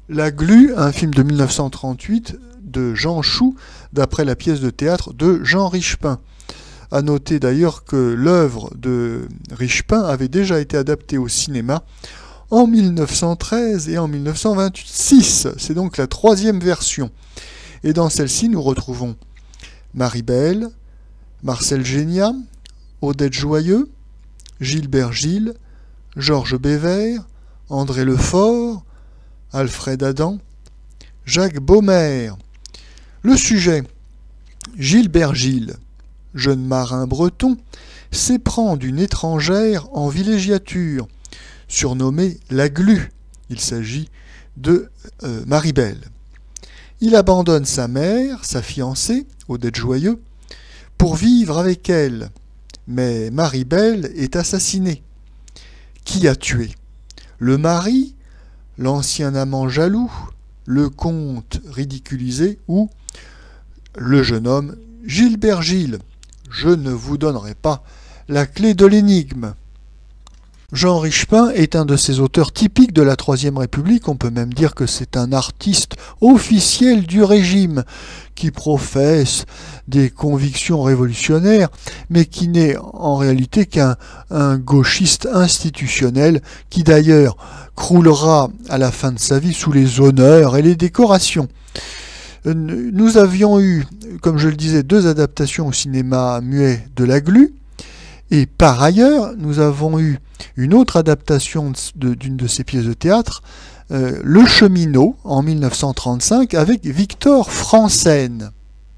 La Glu, un film de 1938 de Jean Chou, d'après la pièce de théâtre de Jean Richepin. À noter d'ailleurs que l'œuvre de Richepin avait déjà été adaptée au cinéma en 1913 et en 1926. C'est donc la troisième version. Et dans celle-ci, nous retrouvons Marie-Belle, Marcel Génia, Odette Joyeux, Gilbert Gilles, Georges Bévert, André Lefort, Alfred Adam, Jacques Baumer. Le sujet: Gilbert Gilles, jeune marin breton, s'éprend d'une étrangère en villégiature, surnommée la Glu. Il s'agit de Marie-Belle. Il abandonne sa mère, sa fiancée, Odette Joyeux, pour vivre avec elle. Mais Marie-Belle est assassinée. Qui a tué? Le mari, l'ancien amant jaloux, le comte ridiculisé ou le jeune homme Gilbert Gilles? Je ne vous donnerai pas la clé de l'énigme. Jean Richepin est un de ces auteurs typiques de la Troisième République. On peut même dire que c'est un artiste officiel du régime qui professe des convictions révolutionnaires, mais qui n'est en réalité qu'un gauchiste institutionnel qui d'ailleurs croulera à la fin de sa vie sous les honneurs et les décorations. Nous avions eu, comme je le disais, 2 adaptations au cinéma muet de la Glu. Et par ailleurs, nous avons eu une autre adaptation d'une de ses pièces de théâtre, Le Cheminot, en 1935, avec Victor Franssen.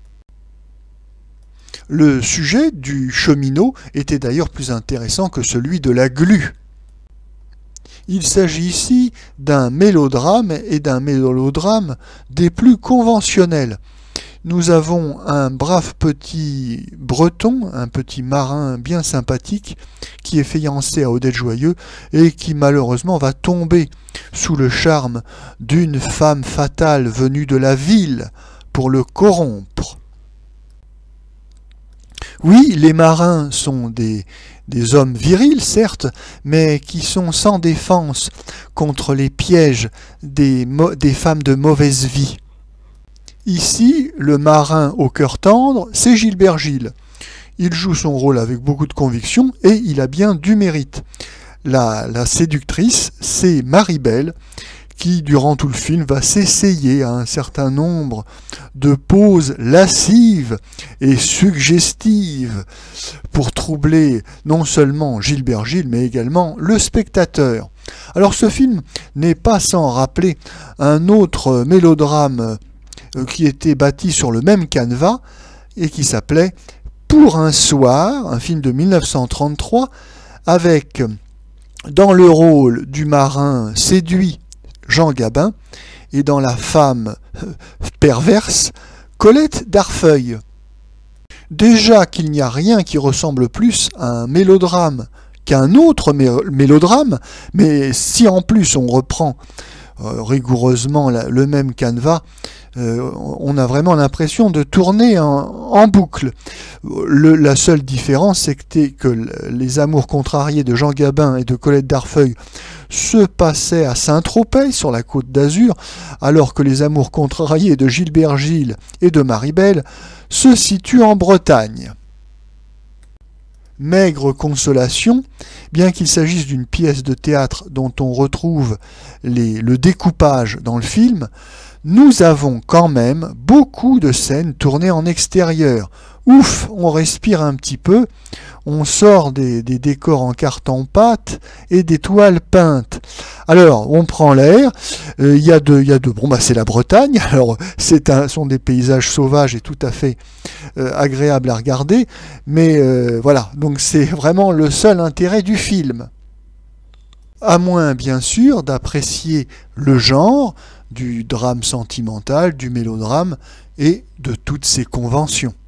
Le sujet du Cheminot était d'ailleurs plus intéressant que celui de la Glu. Il s'agit ici d'un mélodrame et d'un mélodrame des plus conventionnels. Nous avons un brave petit breton, un petit marin bien sympathique, qui est fiancé à Odette Joyeux et qui malheureusement va tomber sous le charme d'une femme fatale venue de la ville pour le corrompre. Oui, les marins sont des hommes virils, certes, mais qui sont sans défense contre les pièges des femmes de mauvaise vie. Ici, le marin au cœur tendre, c'est Gilbert Gilles. Il joue son rôle avec beaucoup de conviction et il a bien du mérite. La séductrice, c'est Marie-Belle, qui, durant tout le film, va s'essayer à un certain nombre de poses lascives et suggestives pour troubler non seulement Gilbert Gilles, mais également le spectateur. Alors ce film n'est pas sans rappeler un autre mélodrame qui était bâti sur le même canevas et qui s'appelait Pour un soir, un film de 1933, avec dans le rôle du marin séduit Jean Gabin et dans la femme perverse Colette Darfeuille. Déjà qu'il n'y a rien qui ressemble plus à un mélodrame qu'un autre mélodrame, mais si en plus on reprend rigoureusement le même canevas, on a vraiment l'impression de tourner en boucle. La seule différence, c'est que les amours contrariés de Jean Gabin et de Colette Darfeuille se passaient à Saint-Tropez, sur la Côte d'Azur, alors que les amours contrariés de Gilbert Gilles et de Marie-Belle se situent en Bretagne. Maigre consolation, bien qu'il s'agisse d'une pièce de théâtre dont on retrouve le découpage dans le film, nous avons quand même beaucoup de scènes tournées en extérieur. Ouf, on respire un petit peu, on sort des décors en carton-pâte et des toiles peintes. Alors, on prend l'air, c'est la Bretagne, alors ce sont des paysages sauvages et tout à fait agréables à regarder, mais voilà, donc c'est vraiment le seul intérêt du film. À moins, bien sûr, d'apprécier le genre du drame sentimental, du mélodrame et de toutes ses conventions.